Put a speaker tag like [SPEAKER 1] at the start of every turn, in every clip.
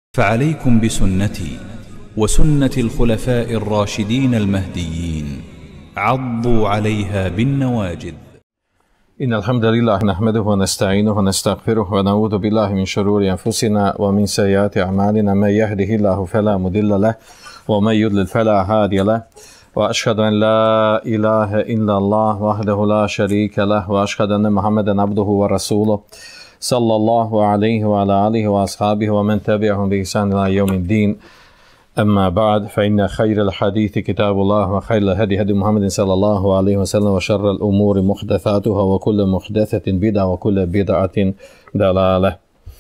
[SPEAKER 1] فعليكم بسنتي وسنة الخلفاء الراشدين المهديين عضوا عليها بالنواجذ.
[SPEAKER 2] إن الحمد لله نحمده ونستعينه ونستغفره ونعوذ بالله من شرور أنفسنا ومن سيئات أعمالنا من يهده الله فلا مضل له ومن يضلل فلا هادي له وأشهد أن لا إله إلا الله وحده لا شريك له وأشهد أن محمدا عبده ورسوله صلى الله عليه وعلى آله وأصحابه ومن تبعهم بإحسان إلى يوم الدين. أما بعد فإن خير الحديث كتاب الله وخير الهدي هدي محمد صلى الله عليه وسلم وشر الأمور محدثاتها وكل محدثة بدعة وكل بدعة ضلالة.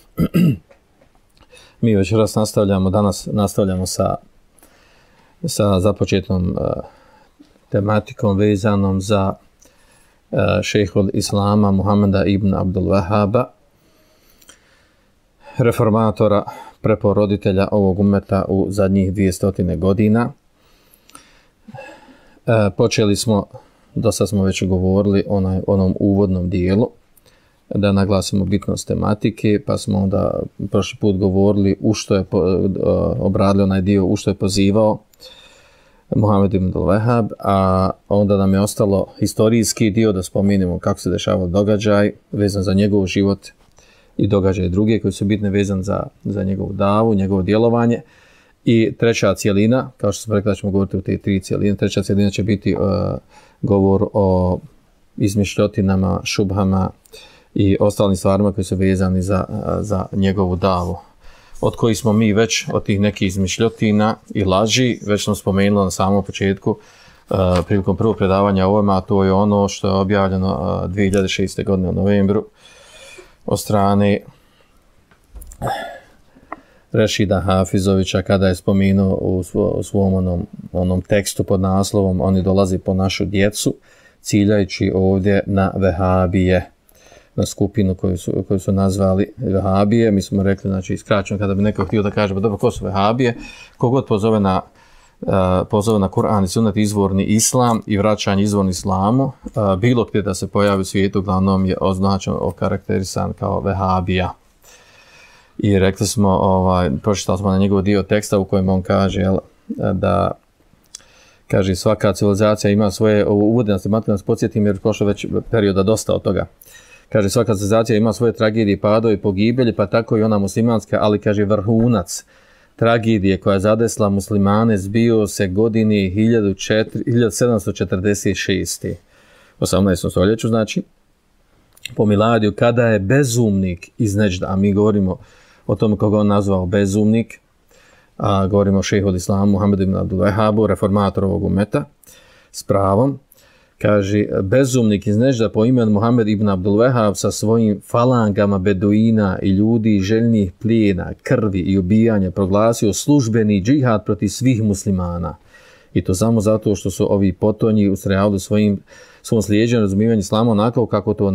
[SPEAKER 2] Mi večeras nastavljamo sa započetom tematikom vezanom za šejhul Islama Muhameda ibn Abdul Wahhaba, reformatora, preporoditelja ovog ummeta u zadnjih 200 godina. Počeli smo, dosta smo već govorili o onom uvodnom dijelu, da naglasimo bitnost tematike, pa smo onda prošli put govorili obradili onaj dio u što je pozivao Muhammed ibn Abdul Wahhab, a onda nam je ostalo historijski dio da spomenemo kako se dešavao događaj vezan za njegov život i događaje druge koji su bitne vezan za njegovu davu, njegovo djelovanje. I treća cijelina, kao što smo rekli da ćemo govoriti o te tri cijeline, treća cijelina će biti govor o izmišljotinama, šubhama i ostalim stvarima koji su vezani za njegovu davu, od kojih smo mi već, od tih nekih izmišljotina i laži, već smo spomenuli na samom početku prilikom prvog predavanja ovome, a to je ono što je objavljeno 2006. godine u novembru od strane Rešida Hafizovića, kada je spomenuo u svom onom tekstu pod naslovom "Oni dolazi po našu djecu", ciljajući ovdje na vehabije, na skupinu koju su nazvali vehabije. Mi smo rekli, znači skraćeno, kada bi neko htio da kaže, dobro, ko su vehabije? Kogod pozove na Kur'an i sunnet, izvorni islam i vraćanje izvorni islamu, bilo gdje da se pojavi u svijetu, uglavnom je označen, okarakterisan kao vehabija. I rekli smo, pročitali smo na njegov dio teksta u kojem on kaže da kaže svaka civilizacija ima svoje, uvode nas tematiku, nas podsjetim jer prošlo već perioda dosta od toga. Kaže, svaka civilizacija ima svoje tragedije, padove i pogibelji, pa tako i ona muslimanska, ali kaže vrhunac tragedije koja je zadesla muslimane zbio se godini 1746. 18. stoljeću, znači, po miladiju, kada je bezumnik iz Neđda, a mi govorimo o tome koga on nazvao bezumnik, a govorimo o šejhul Islamu Muhammedu ibn Abdul Wahhabu, reformatoru ovog ummeta, s pravom. Kaže, bezumnik iz Neđda po imenu Muhammed ibn Abdul Wahhab sa svojim falangama beduina i ljudi željnih plijena, krvi i ubijanja proglasio službeni džihad protiv svih muslimana. I to samo zato što su ovi potonji ustrajavali svom slijeđenju razumijevanju islama onako kako to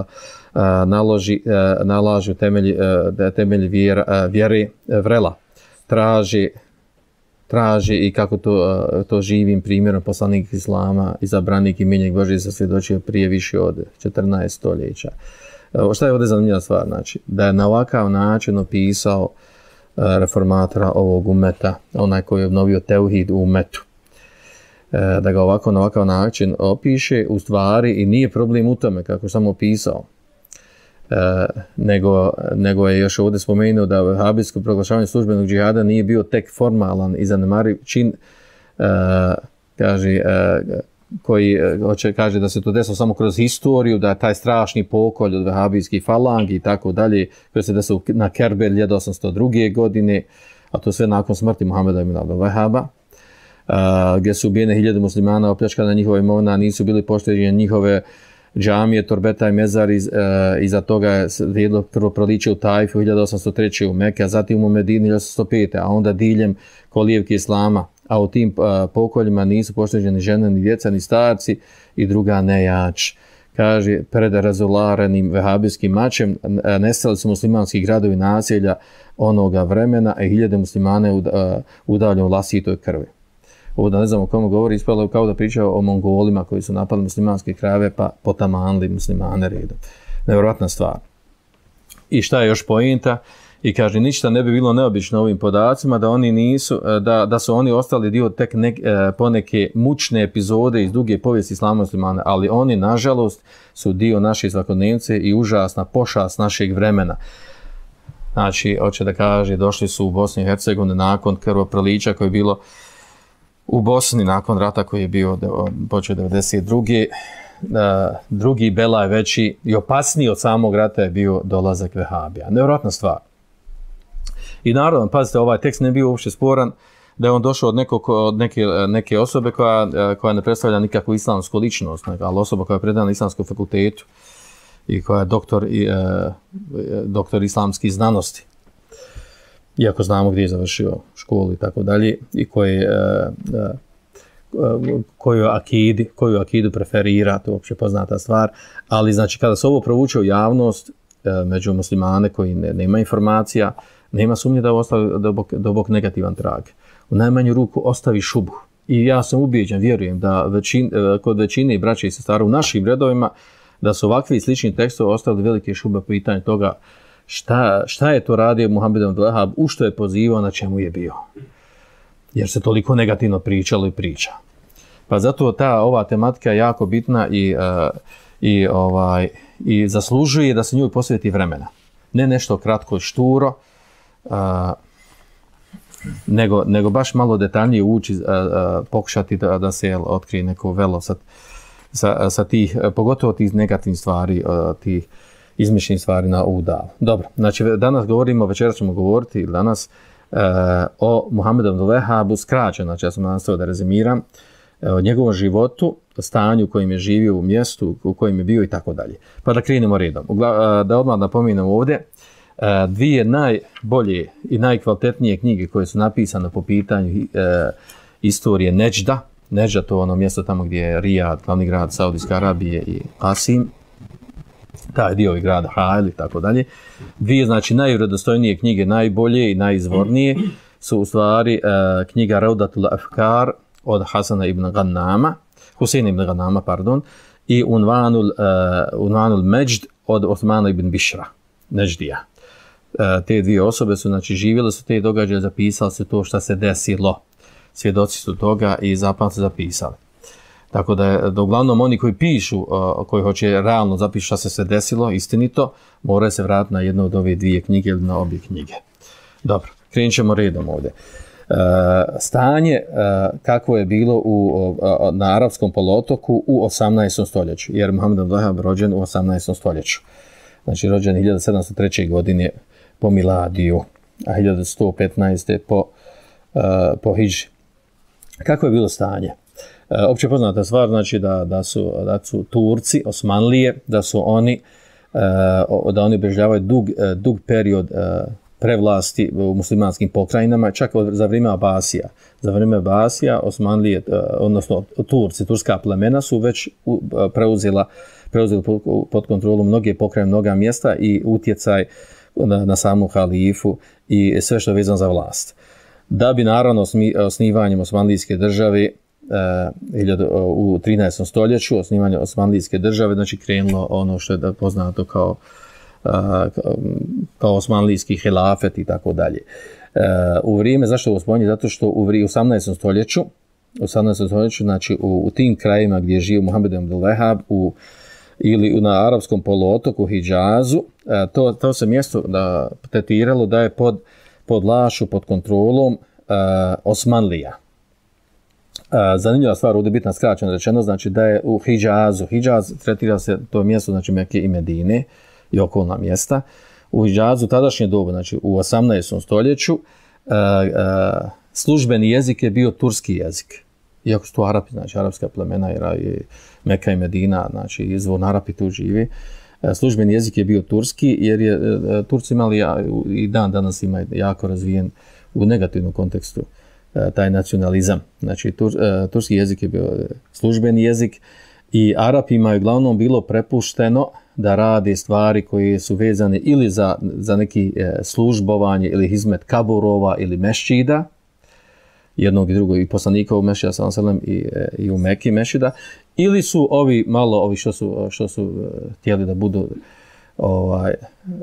[SPEAKER 2] nalažu temelji vjere vrela. Traži i kako to živim primjerom poslanik islama, izabranik i miljenik Božji se svjedočio prije više od 14 stoljeća. Šta je ovdje zanimljiva stvar? Znači, da je na ovakav način opisao reformatora ovog ummeta, onaj koji je obnovio teuhid u ummetu, da ga na ovakav način opiše, u stvari i nije problem u tome kako je samo opisao, nego je još ovdje spomenuo da vehabijsko proglašavanje službenog džihada nije bio tek formalan i zanemariv čin, kaže da se to desilo samo kroz historiju, da je taj strašni pokolj od vehabijskih falangi i tako dalje, koji se desilo na Kerbel 1802. godine, a to sve nakon smrti Muhameda ibn Abdul Wahhaba, gdje su ubijene hiljade muslimana, opljačkana njihova imovina, nisu bili pošteđene njihove džamije, torbeta i mezar, iza toga je prvo proliče u Tajfu 1803. u Mekke, a zatim u Medini 1805. a onda diljem kolijevke islama, a u tim pokoljima nisu pošteđeni žene, ni djeca, ni starci i druga nejač. Kaže, pred razularenim vehabijskim mačem nestali su muslimanski gradovi naselja onoga vremena, a hiljade muslimane udavljene u vlastitoj krvi. Ovdje ne znam o komu govori, ispalo kao da priča o Mongolima koji su napali muslimanske krajeve pa potamanili muslimane redom. Nevjerojatna stvar. I šta je još poenta? I kaže, ništa ne bi bilo neobično ovim podacima da oni nisu, da su oni ostali dio tek poneke mučne epizode iz duge povijesti islama muslimana, ali oni, nažalost, su dio naše svakodnevnice i užasna pošast našeg vremena. Znači, hoće da kaže, došli su u Bosni i Hercegovini nakon krvoprolića koje je bilo u Bosni, nakon rata koji je bio počeo 92. Drugi belaj veći i opasniji od samog rata je bio dolazak Vehabija. Nevjerojatna stvar. I naravno, pazite, ovaj tekst ne bio uopšte sporan da je on došao od neke osobe koja ne predstavlja nikakvu islamsku ličnost, ali osoba koja je predana na islamskom fakultetu i koja je doktor islamskih znanosti. Iako znamo gdje je završio školu i tako dalje, i koju akidu preferira, to je uopće poznata stvar, ali znači kada se ovo provuče u javnost među muslimane koji nema informacija, nema sumnje da ostavi dubok negativan trag. U najmanju ruku ostavi šubu. I ja sam ubijeđen, vjerujem da kod većine braće i sestara u našim redovima da su ovakvi slični tekstovi ostavili velike šube po pitanju toga šta je to radio Muhammed ibn Abdul Wahhab, u što je pozivao, na čemu je bio. Jer se toliko negativno pričalo i priča. Pa zato ova tematika je jako bitna i zaslužuje da se njoj posveti vremena. Ne nešto kratko i šturo, nego baš malo detaljnije ući, pokušati da se otkrije neko velo sa tih, pogotovo tih negativnih stvari, tih izmišljenih stvari na ovu davu. Dobro, znači večeras ćemo govoriti danas o Muhammedu ibn Wahhabu skraćeno, znači ja sam nastavio da rezimiram, o njegovom životu, stanju u kojem je živio, u mjestu u kojem je bio i tako dalje. Pa da krenemo redom. Da odmah napominam ovdje, dvije najbolje i najkvalitetnije knjige koje su napisane po pitanju istorije Neđda. Neđda to je ono mjesto tamo gdje je Rijad, glavni grad Saudijske Arabije, i Qasim, taj dio i grada Hajl i tako dalje. Dvije, znači, najvredostojnije knjige, najbolje i najizvornije su u stvari knjiga Raudatul Afkar od Hasana ibn Ghannama, Huseina ibn Ghannama, pardon, i Unvanul Međd od Osmana ibn Bišra, Neđdija. Te dvije osobe su, znači, živjele su te događaje, zapisali su to što se desilo. Svjedoci su toga i zapamtili zapisali. Tako da uglavnom oni koji pišu, koji hoće realno zapisati šta se sve desilo, istinito, moraju se vratiti na jednu od ove dvije knjige ili na obje knjige. Dobro, krenut ćemo redom ovdje. Stanje kako je bilo na arapskom poluotoku u 18. stoljeću, jer Muhammed ibn Wahhab rođen u 18. stoljeću. Znači rođen 1703. godine po Miladiju, a 1115. po Hidži. Kako je bilo stanje? Opće poznata stvar, znači da su Turci, Osmanlije, da oni obeležavaju dug period prevlasti u muslimanskim pokrajinama, čak za vrijeme Abasija. Za vrijeme Abasija Osmanlije, odnosno Turci, turska plemena su već preuzeli pod kontrolu mnoge pokrajine, mnoga mjesta i utjecaj na samu halifu i sve što je vezano za vlast. Da bi naravno osnivanjem Osmanlijske države u 13. stoljeću, osnivanje Osmanlijske države, znači krenulo ono što je poznato kao Osmanlijski hilafet i tako dalje. U vrijeme, zašto ovo spominje? Zato što u 18. stoljeću, znači u tim krajima gdje je živio Muhammed ibn Abdul Wahhab ili na arapskom poluotoku Hidžazu, to se mjesto tretiralo da je pod vlašću, pod kontrolom Osmanlija. Zanimljiva stvar, ovdje bitna skraćeno rečeno, znači da je u Hidžazu, Hidžaz tretira se to mjesto, znači Mekke i Medine i okolna mjesta. U Hidžazu tadašnje doba, znači u 18. stoljeću, službeni jezik je bio turski jezik. Iako su to Arapi, znači arapska plemena, jer Meka i Medina, znači izvorno Arapi tu živi. Službeni jezik je bio turski, jer je Turci imali i danas ima jako razvijen u negativnom kontekstu taj nacionalizam. Znači turski jezik je bio službeni jezik i Arapima je uglavnom bilo prepušteno da rade stvari koje su vezane ili za neki službovanje ili hizmet kaburova ili mešćida, jednog i drugog, i poslanika u mešćida sallam i u Meki mešćida, ili su ovi što su htjeli da budu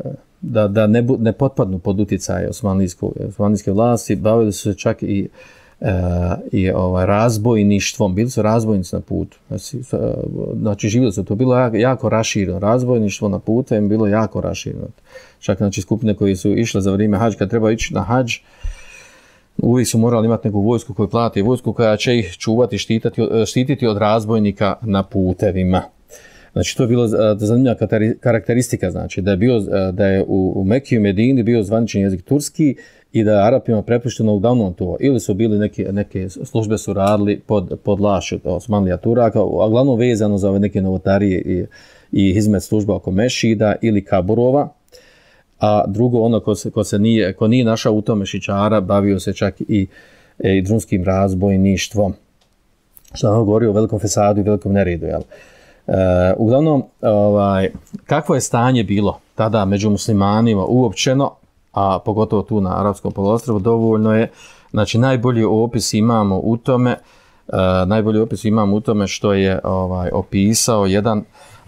[SPEAKER 2] da ne potpadnu pod utjecaj osmanlijske vlasti, bavili su se čak i razbojništvom, bili su razbojnici na putu. Znači živjeli su, to bilo jako rašireno, razbojništvo na putu je bilo jako rašireno. Čak znači skupine koji su išle za vrijeme hadž, kad treba ići na hadž, uvijek su morali imati neku vojsku koju plati, vojsku koja će ih čuvati, štititi od razbojnika na putevima. Znači to je bilo zanimljiva karakteristika, znači da je u Mekiji i Medini bio zvanični jezik turski i da je Arapima prepušteno uglavnom to. Ili su bili neke službe su radili pod vlašću Osmanlija Turaka, a glavno vezano za ove neke novotarije i hizmet služba oko Mešida ili Kaburova. A drugo, ono ko nije našao u tome šičara, bavio se čak i drunskim razbojništvom. Što nam govori o velikom fesadu i velikom neredu, jel? Uglavnom, kakvo je stanje bilo tada među muslimanima uopćeno, a pogotovo tu na Arapskom poluostrvu, dovoljno je, znači najbolji opis imamo u tome što je opisao jedan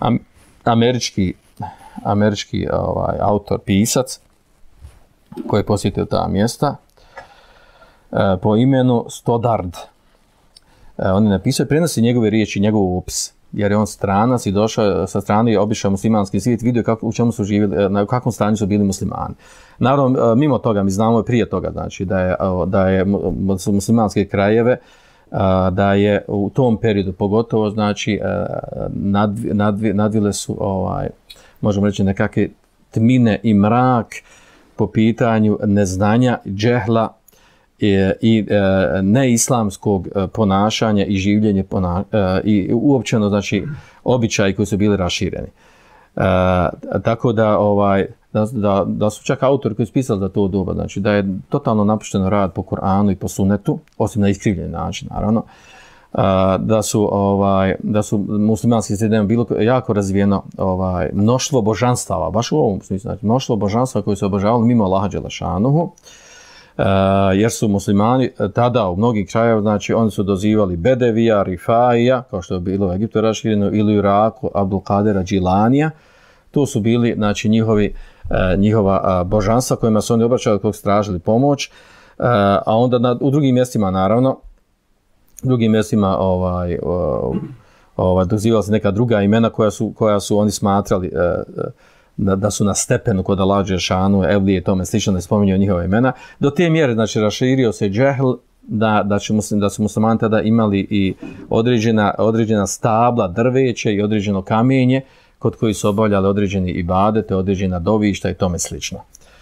[SPEAKER 2] američki autor, pisac koji je posjetio ta mjesta po imenu Stoddard. On je napisao i prenosi njegove riječi, njegov opis, jer je on stranac i došao sa strane i obišao muslimanski svijet, vidio u čemu su živjeli, na kakvom stanju su bili muslimani. Naravno, mimo toga, mi znamo i prije toga, znači da je muslimanske krajeve, da je u tom periodu pogotovo, znači nadvile su, možemo reći, nekakve tmine i mrak po pitanju neznanja, džehla i neislamskog ponašanja i življenja i uopćeno, znači, običaji koji su bili rašireni. Tako da su čak autori koji su pisali za to doba, znači da je totalno napušteno rad po Kur'anu i po Sunnetu, osim na iskrivljen način, naravno, da su muslimanski sredine bilo jako razvijeno mnoštvo božanstava, baš u ovom smislu, znači mnoštvo božanstava koji su obožavali mimo Allaha dželešanuhu, jer su muslimani tada u mnogih krajeva, znači oni su dozivali Bedevija, Rifaija, kao što je bilo u Egiptu rašireno, ili u Iraku Abdul Kadera Džilanija. To su bili, znači, njihova božanstva kojima su oni obraćali, kojeg su tražili pomoć, a onda u drugim mjestima, naravno, dozivali se neka druga imena koja su oni smatrali da su na stepenu kod Allaha dželešanu, Evlije i tome slično, ne spominju njihova imena. Do te mjere, znači, raširio se džehl da su muslimani tada imali i određena stabla, drveće i određeno kamenje kod koji su obavljali određeni ibadete, određena dovišta i tome slično.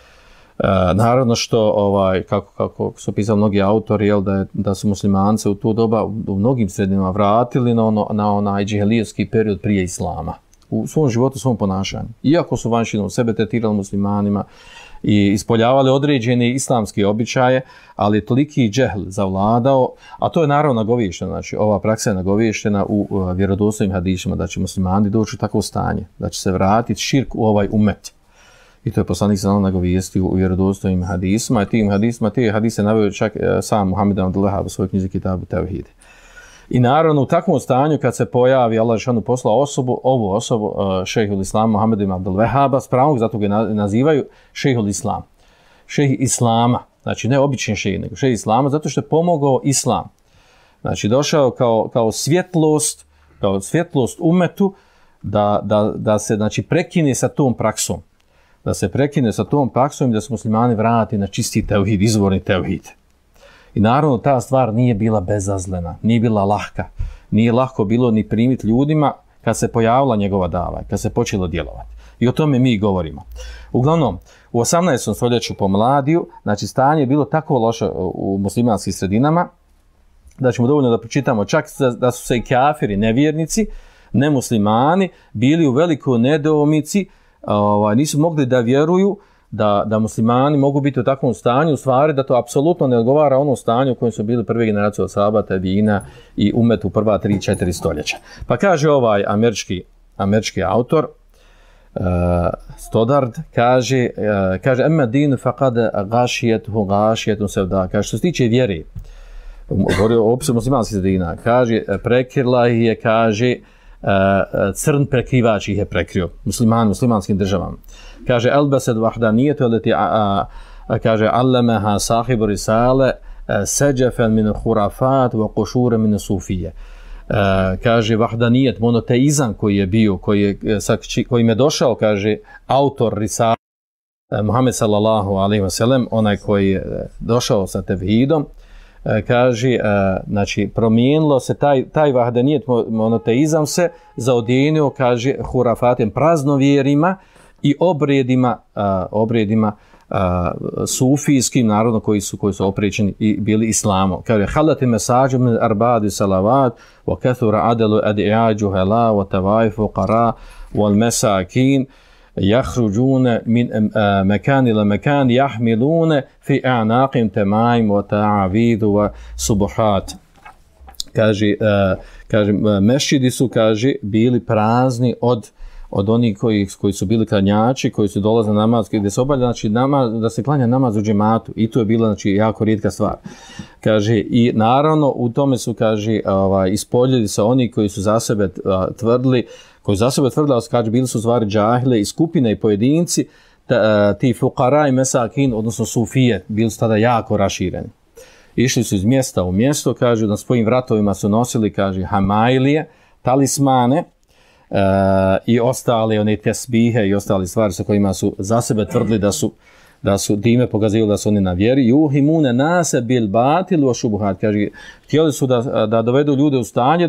[SPEAKER 2] Naravno što, kako su pisali mnogi autori, da su muslimance u to doba u mnogim sredinama vratili na onaj džihelijski period prije islama. U svom životu, u svom ponašanju. Iako su vanjšinom sebe tretirali muslimanima i ispoljavali određene islamske običaje, ali je toliki džehl zavladao, a to je naravno nagovješteno, znači ova praksa je nagovještena u vjerodostojnim hadisima, da će muslimani doći u takvo stanje, da će se vratiti širk u ovaj umet. I to je poslanik sallallahu nagovijestio u vjerodostojnim hadisima, i te hadise naveo čak sam Muhammed Abdul Wahhab u svojoj knjizi Kitabu Tevhid. I naravno u takvom stanju kad se pojavi Allah dželešanu poslao ovu osobu, šejhul Islam Muhammed ibn Abdul Wahhaba, s pravom zato ga nazivaju šejhul Islam. Šejh Islama, znači ne obični šejh, nego šejh Islama, zato što je pomogao Islam. Znači došao kao svjetlost umetu da se, znači, prekine sa tom praksom. Da se prekine sa tom praksom i da se muslimani vrati na čisti tevhid, izvorni tevhid. I naravno ta stvar nije bila bezazlena, nije bila lahka. Nije lahko bilo ni primiti ljudima kad se pojavila njegova dava, kad se počelo djelovati. I o tome mi govorimo. Uglavnom, u 18. stoljeću pomladiju, znači stanje je bilo tako loše u muslimanskim sredinama, da ćemo dovoljno da pročitamo čak da su se i kafiri, nevjernici, nemuslimani, bili u velikoj nedoumici, nisu mogli da vjeruju da muslimani mogu biti u takvom stanju, u stvari da to apsolutno ne odgovara onom stanju u kojem su bili prve generacije od sahaba, tabiina i umet u prva 3-4 stoljeća. Pa kaže ovaj američki autor, Stoddard, kaže emma dinu faqad gashiyetuhu gashiyatun sevda. Kaže, što se tiče vjere, govori o opisu muslimanskih sredina, kaže, prekrila ih je, kaže, crn prekrivač ih je prekrio, muslimanskim državama. Kaže, elbesed vahdanijetu eleti, kaže, allamaha sahibu risale, seđefen min hurafat, wa kušure min sufije. Kaže, vahdanijet, monoteizam koji je bio, kojim je došao, kaže, autor risale, Muhammed sallallahu alejhi ve sellem, onaj koji je došao sa tevhidom, kaže, znači promijenilo se taj vahdanijet, monoteizam se zaodijenio, kaže, hurafatem, praznovjerima i obredima sufijskim, narodno koji su oprećeni i bili islamom. Kaže, halati mesađu min arbadi salavat, wa kathura adelu adi'ađu hela, wa tavajfu qara, wal mesakin, يخرجون من مكان إلى مكان يحملون في أعناقهم تمائم وتعاويذ وسبحات. Kaže, mešćidi su, kaže, bili prazni od onih koji su bili klanjači, koji su dolazili na namaz, gdje se obavlja, znači, da se klanja namaz u džematu, i to je bila, znači, jako rijetka stvar. Kaže, i naravno u tome su, kaže, ispoljili se oni koji su za sebe tvrdili, kaže, bili su stvari džahile i skupine i pojedinci, ti fukara i mesakin, odnosno sufije, bili su tada jako rašireni. Išli su iz mjesta u mjesto, kaže, na svojim vratovima su nosili, kaže, hamajlije, talismane, i ostale one tesbihe i ostale stvari sa kojima su za sebe tvrdili da su time pokazivali da su oni na vjeri. Juhimune nase bil batil wa šubuhat. Kaže, htjeli su da dovedu ljude u stanje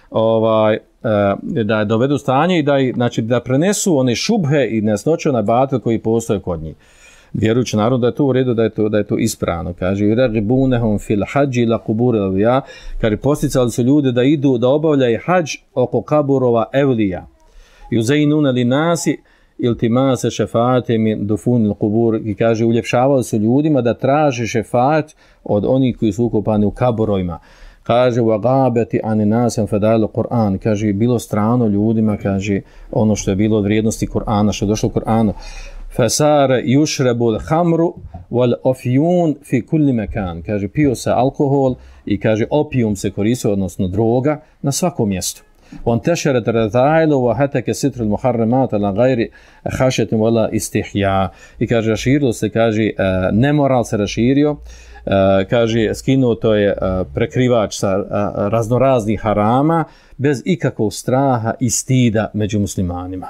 [SPEAKER 2] da dovedu stanje i znači, da prenesu one šubhe i nesnoće na batil koji postoje kod njih. Vjerujući naravno da je to u redu, da je to ispravno. Kaže, yuragibunahum fil hadži la kubur evlija. Kaže, posticali su ljude da idu, da obavljaju hadž oko kaburova evlija. Yuzeinuna li nasi iltimase šefate min dufunil kubur. I kaže, uljepšavali su ljudima da traže šefat od onih koji su ukopani u kaburovima. Kaže, wagabati ani nasem fadalu Kur'an. Kaže, bilo strano ljudima, kaže, ono što je bilo od vrijednosti Kur'ana, što je došlo u Kur'anu. Fasara yushrabu al-khamru wal-afyun fi kulli makan. Kaže, pio se alkohol i, kaže, opijum se koristio, odnosno droga, na svakom mjestu. وانتشرت الرذائل وهتك ستر المحرمات على غير خشية ولا استحياء. I kaže, raširilo se, kaže, nemoral se raširio, kaže, skinuto je prekrivač sa raznoraznih harama bez ikakvog straha i stida među muslimanima.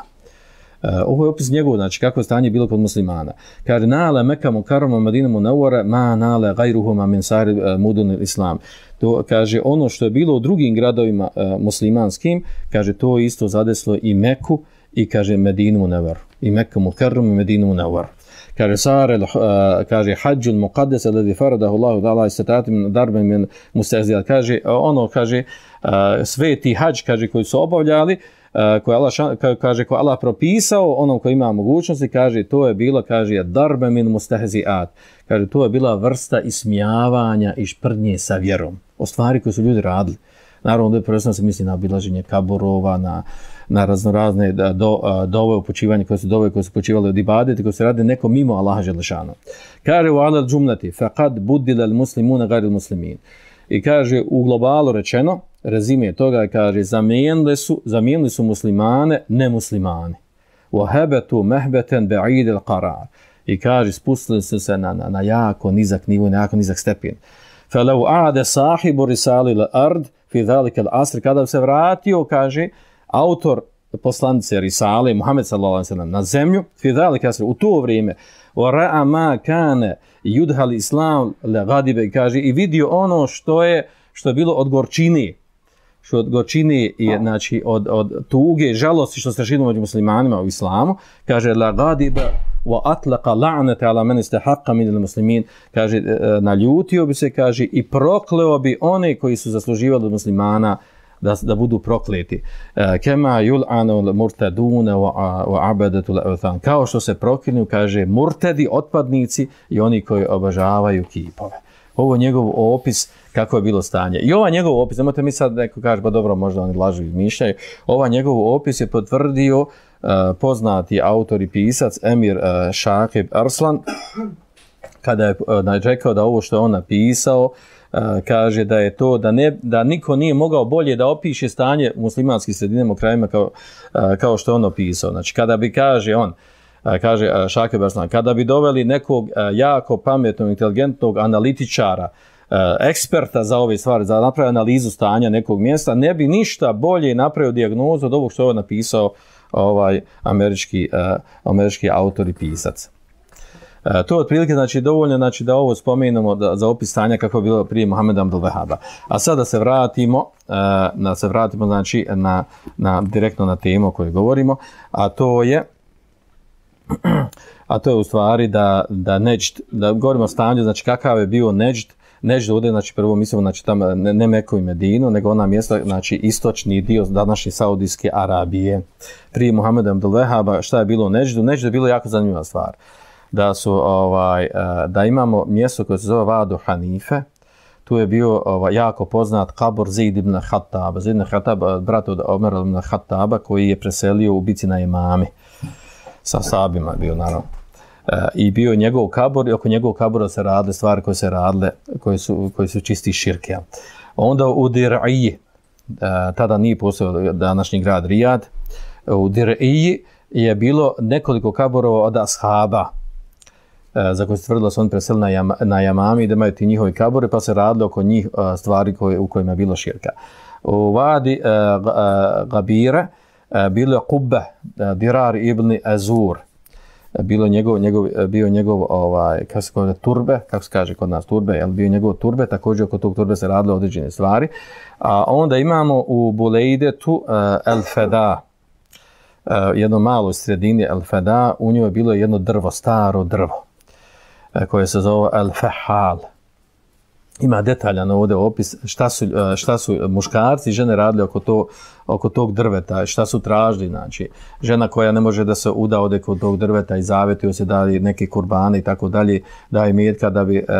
[SPEAKER 2] Ovo je opis njegov, znači kako je stanje bilo kod muslimana. Kaže, nale Meka mukarrama Medina munawwara ma nale gajruhuma min sari mudun islam. To, kaže, ono što je bilo u drugim gradovima muslimanskim, kaže, to isto zadeslo i Meku i, kaže, Medinu munawwar. I Meka mukarrama Medinu munawwar. Kaže, kaže, hađul muqaddes alladhi faradahu Allahu ta'ala istatatim darben min mustahzijat. Kaže, kaže, sveti hađ, kaže, koji su obavljali, koje Allah propisao onom koji ima mogućnosti, kaže, to je bilo, kaže, darbe min mustahziat. Kaže, to je bila vrsta ismijavanja i šprdnje sa vjerom. O stvari koje su ljudi radili. Naravno, da prvenstveno se misli na obilaženje kaburova, na raznorazne dove upućivanje koje su upućivali od ibadete, koje se radi neko mimo Allaha dželešanu. Kaže, u alel džumlati, faqad buddila al muslimuna gajri al muslimin. I kaže, u globalu rečeno, rezime toga, kaže, zamijenili su muslimane nemuslimane. Wahabatu mehbeten ba'id al-qarar. I kaže, spustili su se na jako nizak nivo, na jako nizak stepen. Falau a'ade sahibu risali al-ard fi dhalika al-asr. Kada se vratio, kaže, autor poslanice risale, Muhammed sallallahu alejhi ve sellem, na zemlju, fi dhalika al-asr, u to vrijeme, wa ra'a ma kana yudhal islam la ghadiba, kaže, i vidio ono što je bilo od gorčine, je, znači, od tuge, žalosti što se raširilo među muslimanima u islamu, kaže, la ghadiba wa atlaqa la'nata ala man istahaqqa min al-muslimin. Kaže, naljutio bi se, kaže, i prokleo bi one koji su zasluživali od muslimana da budu prokleti. Kema yul'anu murtaduna wa abadatu al-awthan. Kao što se proklinju, kaže, murtedi, otpadnici i oni koji obožavaju kipove. Ovo je njegov opis kako je bilo stanje. I ovaj njegov opis, nemojte mi sad neko kaže, pa dobro, možda oni lažu i izmišljaju. Ovaj njegov opis je potvrdio poznati autor i pisac Emir Šakib Arslan kada je rekao da ovo što je on napisao, kaže da je to da niko nije mogao bolje da opiše stanje muslimanskih sredinama u krajima kao što je on opisao. Znači kada bi, kaže on, kaže Šakir Barslan, kada bi doveli nekog jako pametnog, inteligentnog analitičara, eksperta za ove stvari, za napraviti analizu stanja nekog mjesta, ne bi ništa bolje napravio dijagnozu od ovog što je ovo napisao američki autor i pisac. To je otprilike znači, dovoljno znači, da ovo spomenemo za opis stanja kako je bilo prije Muhameda Abdul Wahhaba. A sada se vratimo, znači, direktno na temu o kojoj govorimo, a to je u stvari da Neđd, da govorimo o stanju, znači kakav je bio Neđd. Neđd ovdje, znači prvo mislimo, znači tamo ne Meku i Medinu, nego ona mjesta, znači istočni dio današnje Saudijske Arabije. Prije Muhameda Abdul Wahhaba, šta je bilo u Neđdu? Neđd je bilo jako zanimljiva stvar. Da imamo mjesto koje se zove Vadu Hanife, tu je bio jako poznat kabor Zaid ibn Khattab. Zaid ibn Khattab, brat od Omer ibn Khattaba, koji je preselio u bici na Jemami. Sa sabima bio, naravno. I bio njegov kabor i oko njegovog kabora se radile stvari koje se radile, koji su čisti širke. Onda u Dir'iji, tada nije postojao današnji grad Rijad, u Dir'iji je bilo nekoliko kaborova od ashaba, za koje se tvrdilo da su oni preselili na Jamami, da imaju ti njihovi kabore, pa se radilo oko njih stvari u kojima je bilo širka. U Vadi Gabire bilo je Qubbe, Dirar ibn Azur, bio njegov kako se kaže turbe, kako se kaže kod nas turbe, jel bio njegov turbe, također oko tog turbe se radilo određene stvari. A onda imamo u Bulejdetu El Feda, jedno malo sredini El Feda, u njoj je bilo jedno drvo, staro drvo, koje se zove El Fehal. Ima detaljan ovdje opis šta su muškarci i žene radili oko tog drveta, šta su tražili. Znači, žena koja ne može da se uda ode kod tog drveta i zavetio se dali neke kurbane i tako dalje, daje metka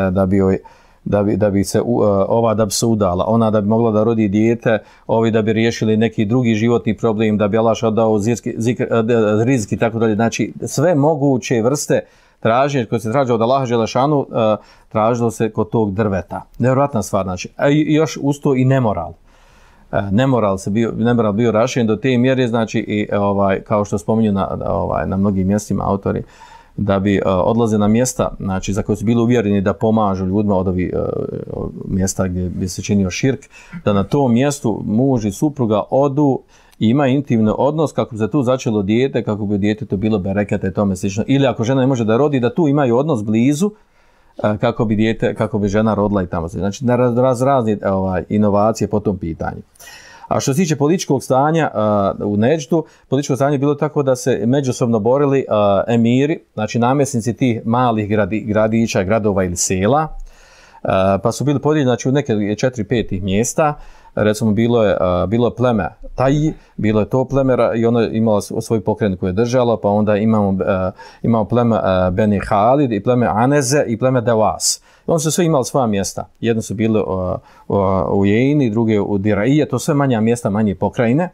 [SPEAKER 2] da bi se udala, ona da bi mogla da rodi dijete, ovi da bi riješili neki drugi životni problem, da bi Allah dao rizk i tako dalje. Znači, sve moguće vrste traženje koje se traže od Allaha Đelešanu, tražilo se kod tog drveta. Nevjerojatna stvar, znači. A još uz to i nemoral. Nemoral bio rašen do te mjere, znači, i, kao što spominju na mnogim mjestima autori, da bi odlaze na mjesta, znači, za koje su bili uvjereni da pomažu ljudima od ovih mjesta gdje bi se činio širk, da na tom mjestu muž i supruga odu i ima intimni odnos kako bi se tu začelo dijete, kako bi dijete to bilo bereketa i tome slično. Ili ako žena ne može da rodi, da tu imaju odnos blizu kako bi žena rodila i tamo. Znači, razne inovacije po tom pitanju. A što se tiče političkog stanja u Neđdu, političko stanje je bilo tako da se međusobno borili emiri, znači namjesnici tih malih gradića, gradova ili sela, pa su bili podijeljeni znači, u neke 4-5 mjesta. Recimo bilo je pleme Taji, bilo je to pleme i ono je imalo svoj pokren koji je držalo, pa onda imamo pleme Beni Halid i pleme Aneze i pleme Dewas. Oni su sve imali svoja mjesta. Jedno su bili u Jejni, druge u Diraije, to sve manja mjesta, manje pokrajine.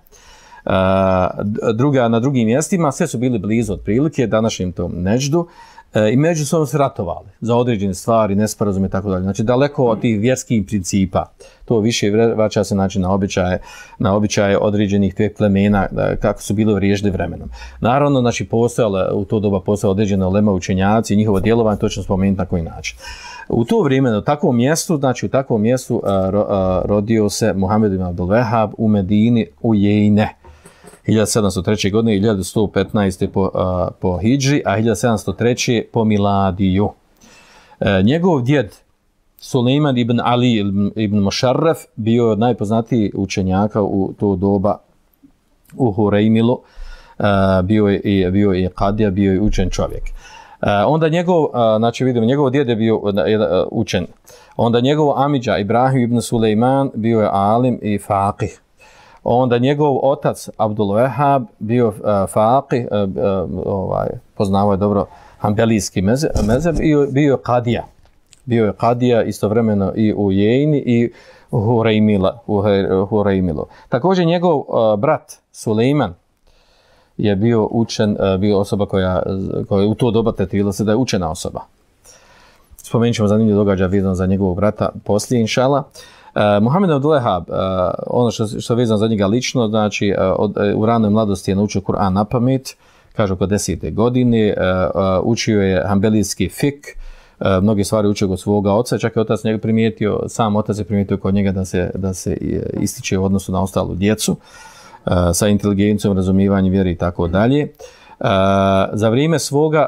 [SPEAKER 2] Na drugim mjestima, sve su bili blizu otprilike današnjem tom Neđdu. I međusobno se ratovali za određene stvari, nesporazume i tako dalje. Znači daleko od tih vjerskih principa. To više vraća se znači, na običaje određenih tih plemena kako su bili vriježili vremenom. Naravno, znači u to doba postojala određena ulema učenjaci i njihovo djelovanje, to ćemo spomenuti na koji način. U to vrijeme, u takvom mjestu rodio se Muhammed ibn Abdul Wahhab u Medini u Jejne. 1703. godine i 1115. po Hidži, a 1703. po Miladiju. Njegov djed Sulejman ibn Ali ibn Mošarref bio od najpoznatijih učenjaka u to doba u Hurejmilu. Bio je kadija, bio je učen čovjek. Onda njegov djed je bio učen. Onda njegov amidža Ibrahim ibn Sulejman bio je alim i faqih. Onda njegov otac Abdul Wahhab bio faqih, poznavao je dobro hanbelijski mezheb i bio je kadija. Bio je kadija istovremeno i u Jejni i u Hurejmilu. Također njegov brat Sulejman je bio osoba koja u to doba tretirala se da je učena osoba. spomenut ćemo zanimljiv događaj vezano za njegovog brata poslije, inšala. Muhammed Abdul Wahhab, ono što je vezano za njega lično, znači u ranoj mladosti je naučio Kur'an na pamet, kaže oko 10. godine, učio je hanbelijski fik, mnoge stvari učio kod svoga oca, čak je otac njega primijetio, sam otac je primijetio kod njega da se ističe u odnosu na ostalu djecu, sa inteligencijom, razumijevanjem vjere i tako dalje. Za vrijeme svoga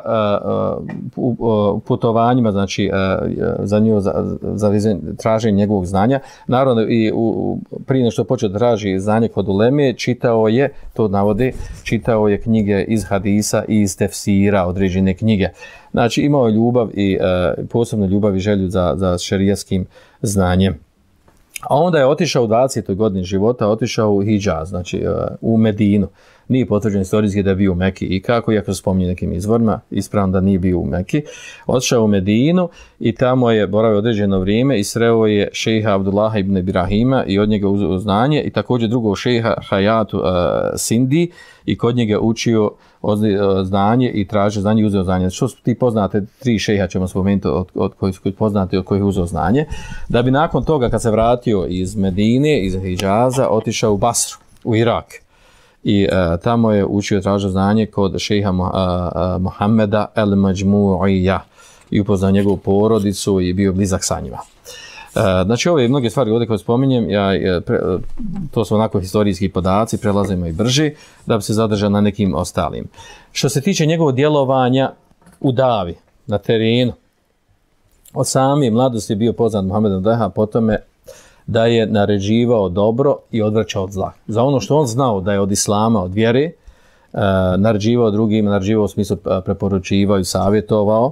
[SPEAKER 2] putovanjima, znači za nju, za traženje njegovog znanja, naravno i prije nego što je počeo da traži znanje kod uleme, čitao je, to navode, čitao je knjige iz hadisa i iz tefsira, određene knjige. Znači imao je ljubav i posebno ljubav i želju za šerijskim znanjem. A onda je otišao u 20. godini života, otišao u Hidžaz, znači u Medinu. Nije potvrđeno istorijski da je bio u Meki i kako, iako se spominje nekim izvorima, ispravno da nije bio u Meki. Otišao u Medinu i tamo je boravio određeno vrijeme i sreo je šejha Abdullaha ibn Ibrahima i od njega uzeo znanje i također drugog šejha Hayatu Sindi i kod njega učio znanje i tražio znanje i uzeo znanje. Što su ti poznate, 3 šejha ćemo spomenuti od kojih su poznati, od kojih uzeo znanje. Da bi nakon toga kad se vratio iz Medine, iz Hidžaza, otišao u Basru, u Irak. I tamo je učio, tražio znanje kod šejha Muhammeda el-Majmu'ija i upoznao njegovu porodicu i bio blizak sa njima. Znači ove mnoge stvari ovdje koje spominjem, to su onako historijski podaci, prelazimo i brži, da bi se zadržao na nekim ostalim. Što se tiče njegovog djelovanja u davi, na terenu, od same mladosti je bio poznat Muhammed Abdul Wahhab po tome da je naređivao dobro i odvraćao od zla. Za ono što on znao da je od islama, od vjere, naređivao drugim, naređivao u smislu preporučivao i savjetovao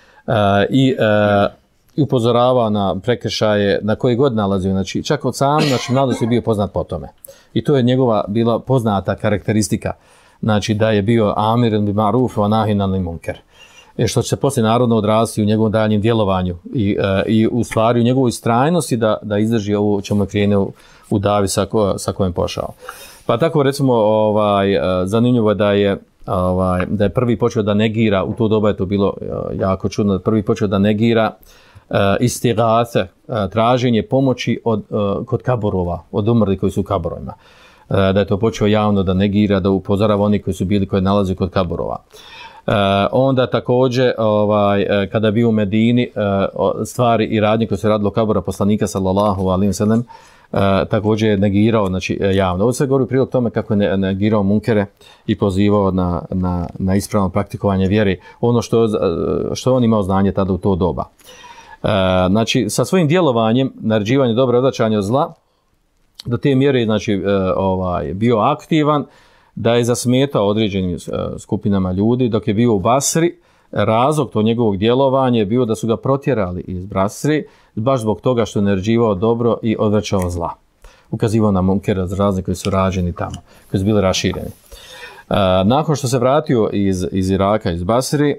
[SPEAKER 2] i upozoravao na prekršaje na koji god nalazio. Znači, čak od sam, znači mladosti je bio poznat po tome. I to je njegova bila poznata karakteristika. Znači da je bio amir bil ma'ruf wa nahin anil munkar. Što će se poslije narodno odrasti u njegovom daljem djelovanju i u stvari u njegovoj istrajnosti da izdrži ovo čemu je krenuo u davi sa kojim pošao. Pa tako recimo zanimljivo je da je prvi počeo da negira, u to doba je to bilo jako čudno, da prvi počeo da negira istigate, traženje pomoći kod kaborova, od umrlih koji su u kaborovima. Da je to počeo javno da negira, da upozorava oni koji su bili, koji nalaze kod kaborova. Onda također kada je bio u Medini, stvari i radnje koje se radilo kabora poslanika sallallahu alejhi ve sellem, također je negirao, znači javno. Ovo se govori u prilog tome kako je negirao munkere i pozivao na ispravno praktikovanje vjere, ono što on imao znanje tada u to doba. Znači sa svojim djelovanjem, naređivanje dobra, odvraćanje od zla, do te mjere znači bio aktivan, da je zasmetao određenim skupinama ljudi. Dok je bio u Basri, razlog to njegovog djelovanja je bio da su ga protjerali iz Basri, baš zbog toga što je naređivao dobro i odvraćao zla. Ukazivao na munkere razne koji su rađeni tamo, koji su bili rašireni. Nakon što se vratio iz Iraka, iz Basri,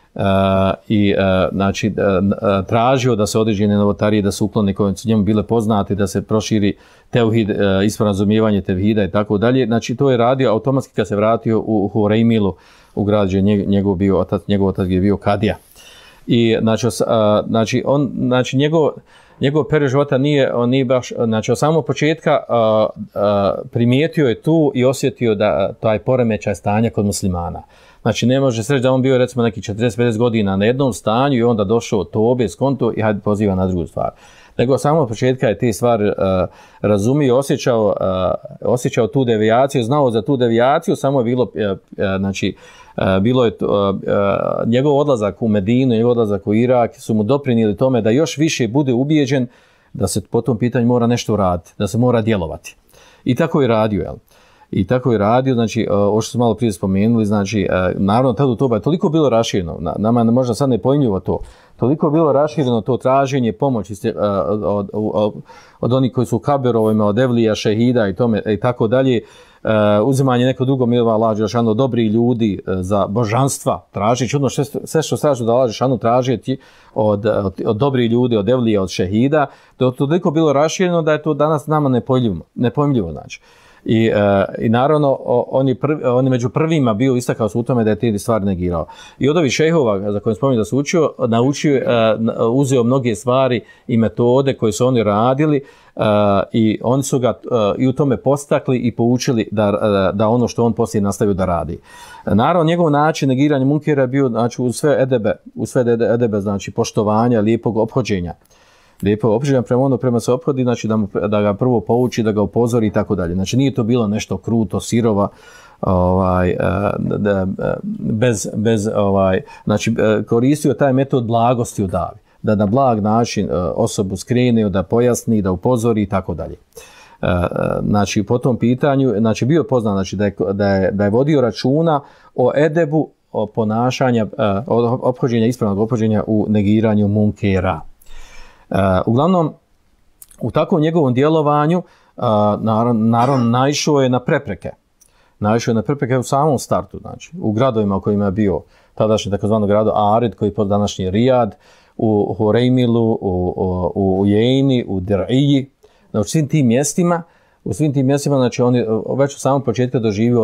[SPEAKER 2] znači tražio da se određene novotarije da se uklone koje su njemu bile poznate, da se proširi tevhid, ispravno razumijevanje tevhida i tako dalje. Znači to je radio automatski kad se vratio u Hurejmilu, u grad gdje njegov otac je bio kadija. I znači njegov period života nije baš, znači od samog početka primijetio je tu i osjetio da taj poremećaj stanja kod muslimana. Znači ne može se reći da on bio recimo neki 40-50 godina na jednom stanju i onda došao tobe, skonto i hajde poziva na drugu stvar. Nego samo od početka je te stvari razumio, osjećao tu devijaciju, znao za tu devijaciju, samo je bilo, bilo je njegov odlazak u Medinu, njegov odlazak u Irak su mu doprinijeli tome da još više bude ubijeđen da se po tom pitanju mora nešto raditi, da se mora djelovati. I tako je radio, jel? I tako je radio, znači, ovo što smo malo prije spomenuli, znači, naravno, tada u toba je toliko bilo rašireno, nama možda sad ne pojmljivo to, toliko je bilo rašireno to traženje pomoći od onih koji su u kaberovima, od evlija, šehida i tome i tako dalje, uzimanje neko drugo milova Allah dželešanu, dobri ljudi za božanstva, traži čudno sve što traži da Allah dželešanu tražiti od dobrih ljudi, od evlija, od šehida, to je toliko bilo rašireno da je to danas nama nepojmljivo, znači. I naravno, on je među prvima bio istakao se u tome da je te stvari negirao. I od ovih šejhova za koje spominjem da se učio, uzeo mnoge stvari i metode koje su oni radili i oni su ga i u tome postakli i poučili da ono što on poslije nastavio da radi. Naravno, njegov način negiranja munkera je bio znači, u sve edebe, znači poštovanja, lijepog ophođenja. Lijepo ophođenja prema se ophodi, znači da ga prvo pouči, da ga upozori i tako dalje. Znači nije to bilo nešto kruto, sirova, znači koristio taj metod blagosti u davi. Da na blag način osobu skrene, da pojasni, da upozori i tako dalje. Znači po tom pitanju, znači bio poznat znači, da je vodio računa o edebu, o ponašanja, ophođenja, ispravnog ophođenja u negiranju munkera. Uglavnom, u takvom njegovom djelovanju naravno naišao je na prepreke. Naišao je na prepreke u samom startu, znači u gradovima u kojima je bio tadašnji takozvano grado Arid, koji je pod današnji Rijad, u Hurejmilu, u Jejni, u Dir'iji, u svim tim mjestima, znači on je već u samom početku doživio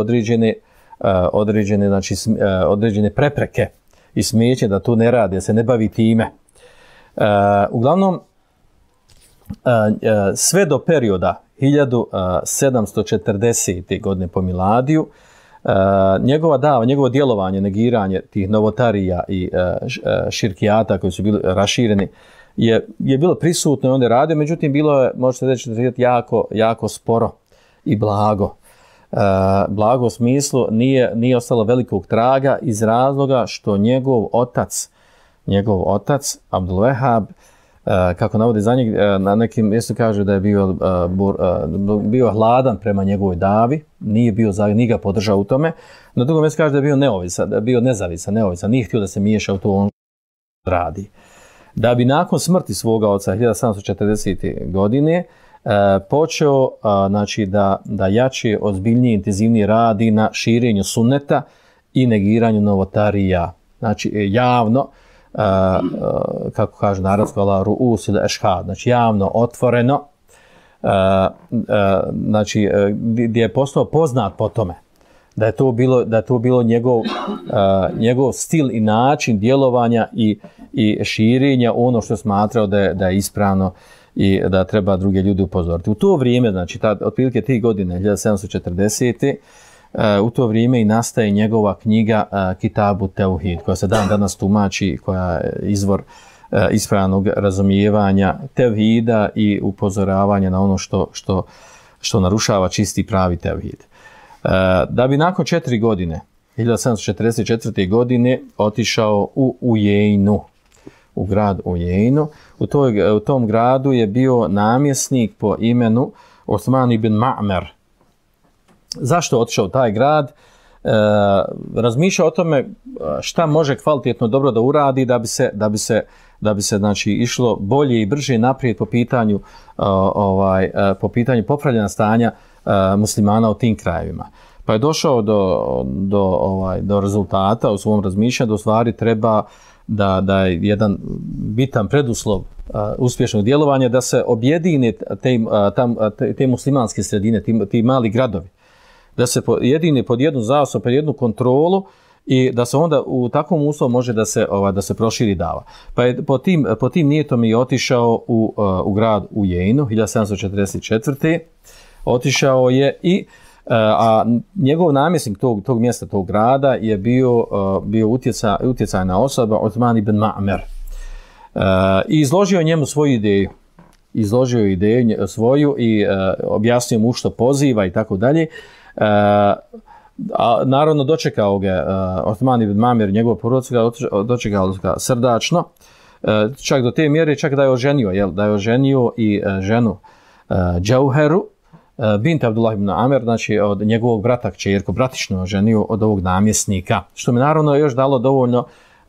[SPEAKER 2] određene prepreke i smijeće da to ne radi, da se ne bavi time. Uglavnom, sve do perioda 1740. godine po miladiju, njegovo djelovanje, negiranje tih novotarija i širkijata koji su bili rašireni je bilo prisutno i on je radio, međutim bilo je, možete reći, jako sporo i blago. Blago u smislu nije ostalo velikog traga iz razloga što njegov otac Abdul Wahhab, kako navodi za njeg, na nekim mjestu kaže da je bio hladan prema njegovoj davi, nije ga podržao u tome. Na drugom mjestu kaže da je bio nezavisan, nije htio da se miješa u to on radi. Da bi nakon smrti svoga oca 1740. godine počeo znači, da jače, ozbiljnije, intenzivnije radi na širenju sunneta i negiranju novotarija. Znači javno, kako kaže na arapskom, ru'us ili ešhad, znači javno, otvoreno, znači gdje je postao poznat po tome, da je to bilo njegov stil i način djelovanja i širenja ono što je smatrao da je ispravno i da treba druge ljudi upozoriti. U to vrijeme, znači otprilike 3 godine, 1740. U to vrijeme i nastaje njegova knjiga Kitabu Teuhid, koja se danas tumači, koja je izvor ispravnog razumijevanja tevhida i upozoravanja na ono što narušava čisti pravi tevhid. Da bi nakon 4 godine, 1744. godine, otišao u Ujejnu, u grad Ujejnu. U tom gradu je bio namjesnik po imenu Osman ibn Ma'mer. Zašto otišao u taj grad? Razmišljao o tome šta može kvalitetno dobro da uradi da bi se znači, išlo bolje i brže naprijed po pitanju popravljanja stanja muslimana u tim krajevima. Pa je došao do rezultata u svom razmišljanju da u stvari treba da je jedan bitan preduslov uspješnog djelovanja da se objedine te muslimanske sredine, ti mali gradovi, da se jedine pod jednu zastavu, pod jednu kontrolu i da se onda u takvom uslovu može da se proširi dava. Pa je po tim nijetom je otišao u grad Ujejnu 1744. Otišao je a njegov namjesnik tog mjesta, tog grada je bio utjecajna osoba Osman ibn Ma'mer. I izložio njemu svoju ideju. Izložio ideju svoju i objasnio mu što poziva i tako dalje. A naravno dočekao ga Osman ibn Ma'mer, njegov porodica dočekao ga srdačno, čak do te mjere čak da je oženio i ženu Džauheru bint Abdullah ibn Amer, znači od njegovog brata kćerku, bratično oženio od ovog namjesnika, što mi naravno još dalo dovoljno